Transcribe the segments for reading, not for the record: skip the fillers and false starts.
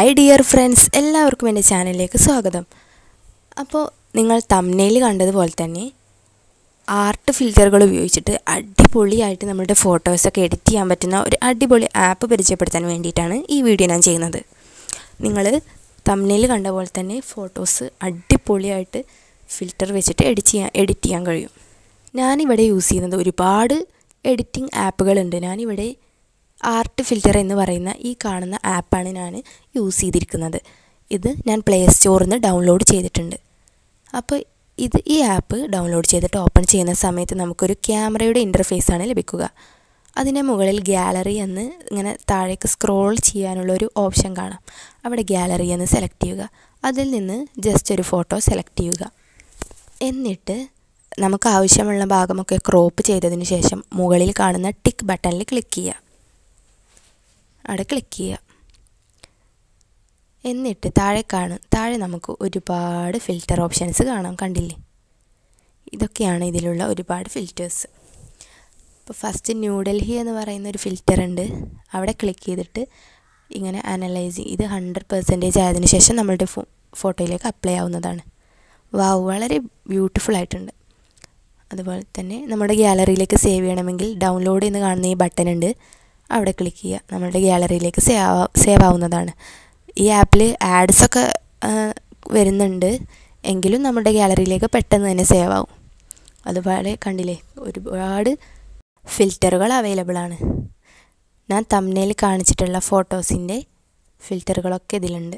Hi dear friends, എല്ലാവർക്കും എൻ്റെ ചാനലിലേക്ക് സ്വാഗതം. അപ്പോൾ നിങ്ങൾ തംബ്നെയിൽ കണ്ടതുപോലെ തന്നെ ആർട്ട് ഫിൽറ്ററുകൾ ഉപയോഗിച്ചിട്ട് അടിപൊളിയായിട്ട് നമ്മുടെ ഫോട്ടോസൊക്കെ എഡിറ്റ് ചെയ്യാൻ പറ്റുന്ന ഒരു അടിപൊളി ആപ്പ് പരിചയപ്പെടുത്താൻ വേണ്ടിയിട്ടാണ് ഈ വീഡിയോ ഞാൻ ചെയ്യുന്നത്. നിങ്ങൾ തംബ്നെയിൽ കണ്ട പോലെ തന്നെ ഫോട്ടോസ് അടിപൊളിയായിട്ട് ഫിൽറ്റർ വെച്ചിട്ട് എഡിറ്റ് ചെയ്യാൻ കഴിയും. ഞാനിവിടെ യൂസ് ചെയ്യുന്നത് ഒരുപാട് എഡിറ്റിംഗ് ആപ്പുകളുണ്ട്. ഞാനിവിടെ ആർട്ട് ഫിൽറ്റർ എന്ന് പറയുന്ന ഈ കാണുന്ന ആപ്പാണ് ഞാൻ യൂസ് ചെയ്തിരിക്കുന്നത്. ഇത് ഞാൻ പ്ലേ സ്റ്റോറിൽ നിന്ന് ഡൗൺലോഡ് ചെയ്തിട്ടുണ്ട്. അപ്പോൾ ഈ ആപ്പ് ഡൗൺലോഡ് ചെയ്തിട്ട് ഓപ്പൺ ചെയ്യുന്ന സമയത്ത് നമുക്കൊരു ക്യാമറയുടെ ഇൻ്റർഫേസാണ് ലഭിക്കുക. അതിന് മുകളിൽ ഗാലറി എന്ന് ഇങ്ങനെ താഴേക്ക് സ്ക്രോൾ ചെയ്യാനുള്ളൊരു ഓപ്ഷൻ കാണാം. അവിടെ ഗാലറി എന്ന് സെലക്ട് ചെയ്യുക. അതിൽ നിന്ന് ജസ്റ്റ് ഒരു ഫോട്ടോ സെലക്ട് ചെയ്യുക. എന്നിട്ട് നമുക്ക് ആവശ്യമുള്ള ഭാഗമൊക്കെ ക്രോപ്പ് ചെയ്തതിന് ശേഷം മുകളിൽ കാണുന്ന ടിക്ക് ബട്ടണിൽ ക്ലിക്ക് ചെയ്യുക. അവിടെ ക്ലിക്ക് ചെയ്യുക. എന്നിട്ട് താഴെ നമുക്ക് ഒരുപാട് ഫിൽറ്റർ ഓപ്ഷൻസ് കാണാം. കണ്ടില്ലേ? ഇതൊക്കെയാണ് ഇതിലുള്ള ഒരുപാട് ഫിൽറ്റേഴ്സ്. ഇപ്പോൾ ഫസ്റ്റ് ന്യൂഡൽഹി എന്ന് പറയുന്ന ഒരു ഫിൽറ്റർ ഉണ്ട്. അവിടെ ക്ലിക്ക് ചെയ്തിട്ട് ഇങ്ങനെ അനലൈസ് ഇത് 100% ആയതിനു ശേഷം നമ്മളുടെ ഫോട്ടോയിലേക്ക് അപ്ലൈ ആവുന്നതാണ്. വാവ്, വളരെ ബ്യൂട്ടിഫുൾ ആയിട്ടുണ്ട്. അതുപോലെ തന്നെ നമ്മുടെ ഗാലറിയിലേക്ക് സേവ് ചെയ്യണമെങ്കിൽ ഡൗൺലോഡ് എന്ന് കാണുന്ന ഈ ബട്ടൺ ഉണ്ട്. അവിടെ ക്ലിക്ക് ചെയ്യുക. നമ്മളുടെ ഗാലറിയിലേക്ക് സേവ് ആവുന്നതാണ്. ഈ ആപ്പിൽ ആഡ്സൊക്കെ വരുന്നുണ്ട്, എങ്കിലും നമ്മുടെ ഗാലറിയിലേക്ക് പെട്ടെന്ന് തന്നെ സേവ് ആവും. അതുപോലെ കണ്ടില്ലേ, ഒരുപാട് ഫിൽറ്ററുകൾ അവൈലബിൾ ആണ്. ഞാൻ തംബ്നെയിൽ കാണിച്ചിട്ടുള്ള ഫോട്ടോസിൻ്റെ ഫിൽറ്ററുകളൊക്കെ ഇതിലുണ്ട്.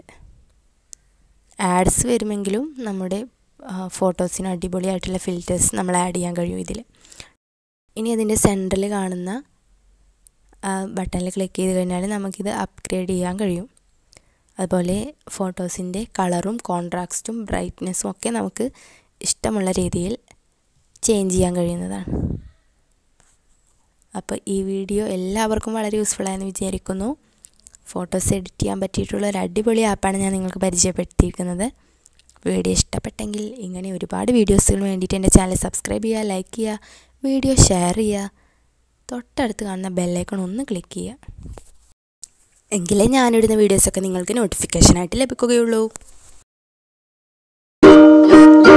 ആഡ്സ് വരുമെങ്കിലും നമ്മുടെ ഫോട്ടോസിന് അടിപൊളിയായിട്ടുള്ള ഫിൽറ്റേഴ്സ് നമ്മൾ ആഡ് ചെയ്യാൻ കഴിയും ഇതിൽ. ഇനി അതിൻ്റെ സെൻറ്ററിൽ കാണുന്ന ബട്ടണിൽ ക്ലിക്ക് ചെയ്ത് കഴിഞ്ഞാൽ നമുക്കിത് അപ്ഗ്രേഡ് ചെയ്യാൻ കഴിയും. അതുപോലെ ഫോട്ടോസിൻ്റെ കളറും കോൺട്രാസ്റ്റും ബ്രൈറ്റ്നെസ്സും ഒക്കെ നമുക്ക് ഇഷ്ടമുള്ള രീതിയിൽ ചേഞ്ച് ചെയ്യാൻ കഴിയുന്നതാണ്. അപ്പോൾ ഈ വീഡിയോ എല്ലാവർക്കും വളരെ യൂസ്ഫുള്ളായെന്ന് വിചാരിക്കുന്നു. ഫോട്ടോസ് എഡിറ്റ് ചെയ്യാൻ പറ്റിയിട്ടുള്ള ഒരു അടിപൊളി ആപ്പാണ് ഞാൻ നിങ്ങൾക്ക് പരിചയപ്പെടുത്തിയിരിക്കുന്നത്. വീഡിയോ ഇഷ്ടപ്പെട്ടെങ്കിൽ ഇങ്ങനെ ഒരുപാട് വീഡിയോസിന് വേണ്ടിയിട്ട് എൻ്റെ ചാനൽ സബ്സ്ക്രൈബ് ചെയ്യുക, ലൈക്ക് ചെയ്യുക, വീഡിയോ ഷെയർ ചെയ്യുക, തൊട്ടടുത്ത് കാണുന്ന ബെല്ലൈക്കൺ ഒന്ന് ക്ലിക്ക് ചെയ്യുക. എങ്കിലേ ഞാനിടുന്ന വീഡിയോസൊക്കെ നിങ്ങൾക്ക് നോട്ടിഫിക്കേഷനായിട്ട് ലഭിക്കുകയുള്ളൂ.